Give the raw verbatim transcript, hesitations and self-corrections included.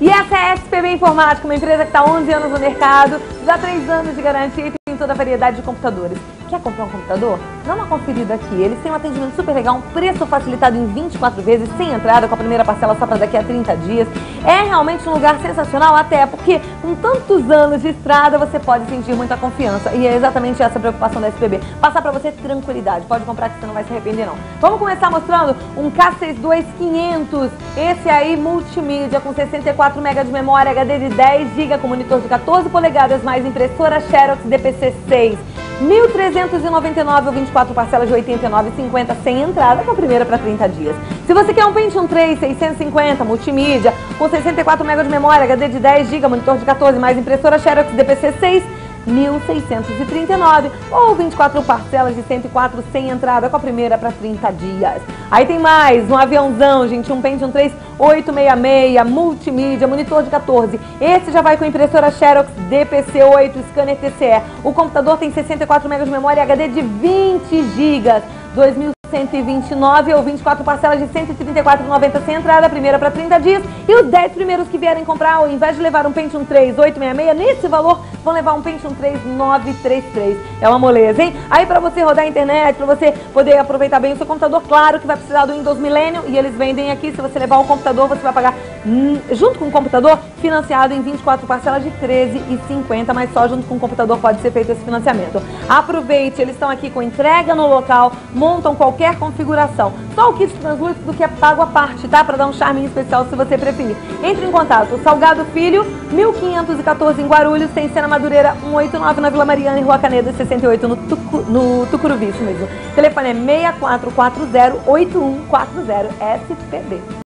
E essa é a S P B Informática, uma empresa que está há onze anos no mercado, já três anos de garantia e tem toda a variedade de computadores. Quer comprar um computador? Dá uma conferida aqui. Eles têm um atendimento super legal, um preço facilitado em vinte e quatro vezes, sem entrada, com a primeira parcela só para daqui a trinta dias. É realmente um lugar sensacional, até porque com tantos anos de estrada você pode sentir muita confiança. E é exatamente essa a preocupação da S P B. Passar para você tranquilidade. Pode comprar que você não vai se arrepender não. Vamos começar mostrando um K sessenta e dois quinhentos. Esse aí multimídia com sessenta e quatro megabytes de memória, H D de dez gigabytes, com monitor de quatorze polegadas, mais impressora Xerox D P C seis. mil trezentos e noventa e nove ou vinte e quatro parcelas de oitenta e nove reais e cinquenta centavos sem entrada, com a primeira para trinta dias. Se você quer um Pentium três seiscentos e cinquenta multimídia com sessenta e quatro megabytes de memória, H D de dez gigabytes, monitor de quatorze, mais impressora Xerox D P C seis, mil seiscentos e trinta e nove reais, ou vinte e quatro parcelas de cento e quatro reais sem entrada, com a primeira para trinta dias. Aí tem mais, um aviãozão, gente, um Pentium três oitocentos e sessenta e seis, multimídia, monitor de quatorze. Esse já vai com impressora Xerox D P C oito, scanner T C E. O computador tem sessenta e quatro megabytes de memória, H D de vinte gigabytes, dois mil cento e vinte e nove reais, ou vinte e quatro parcelas de cento e trinta e quatro reais e noventa centavos sem entrada, a primeira para trinta dias. E os dez primeiros que vierem comprar, ao invés de levar um Pentium três oitocentos e sessenta e seis, nesse valor, vão levar um Pentium três novecentos e trinta e três. É uma moleza, hein? Aí para você rodar a internet, para você poder aproveitar bem o seu computador, claro que vai precisar do Windows Millennium, e eles vendem aqui. Se você levar um computador, você vai pagar hum, junto com o computador, financiado em vinte e quatro parcelas de treze reais e cinquenta centavos, mas só junto com o computador pode ser feito esse financiamento. Aproveite, eles estão aqui com entrega no local, montam qualquer configuração. Só o kit translúcido que é pago à parte, tá? Para dar um charme especial se você preferir. Entre em contato, Salgado Filho, mil quinhentos e quatorze em Guarulhos, tem Sena Madureira cento e oitenta e nove na Vila Mariana e Rua Caneda sessenta e oito no, Tucu, no Tucuruvi, isso mesmo. O telefone é seis quatro quatro zero oito um quatro zero S P B.